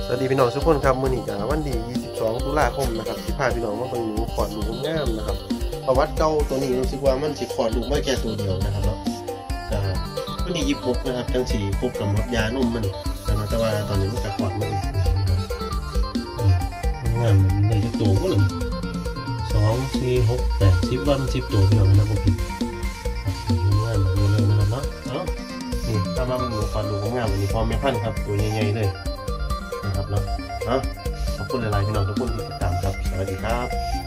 สวัสดีพี่น้องทุกคนครับมื้อนี้ก็วันที่22ตุลาคมนะครับสิพาพี่น้องมาเบิ่งหนูขอดลูกงามนะครับประวัติเก่าตัวนี้รู้สึกว่ามันสิขอดลูกมาแค่ตัวเดียวนะครับเนาะวันที่26นะครับจังสิครบกำหนดยานมมันนะครับแต่ว่าตอนนี้มันก็ขอดมาอีกงามมันได้จักตัวก็เลย2 4 6 8 10วัน10ตัวพี่น้องนะบ่ผิดงามแบบนี้เลยนะครับเนาะนี่ถ้ามาเบิ่งหนูขอดลูกงามอันนี้พร้อมแม่พันธุ์ครับตัวใหญ่ๆเลยนะครับเนาะขอบคุณหลายๆพี่น้องทุกคนที่ติดตามครับสวัสดีครับ